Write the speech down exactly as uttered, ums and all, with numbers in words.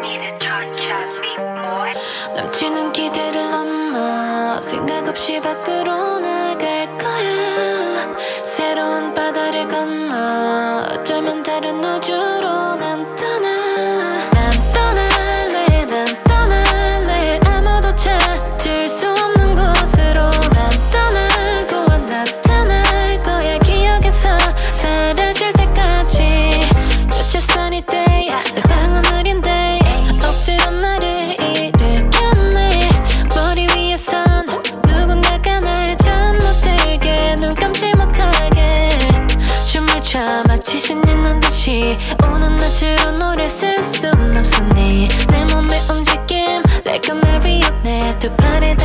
넘치는 기대를 넘어 생각 없이 밖으로 나갈 거야. 새로운 바다를 건너 어쩌면 다른 우주로 난 떠나. 난 떠날래 난 떠날래 아무도 찾을 수 없는 곳으로. 난 떠나고 나타날 거야 기억에서 사라질 때까지. Such a sunny day 내 방은 느린 day 억지로 나를 일으켰네. 머리 위에선 누군가가 날 잠 못 들게 눈 감지 못하게 춤을 춰 마치 신이 난 듯이. 오는 낮으로 노래 쓸 순 없으니 내 몸의 움직임 like a marionette. 두 팔에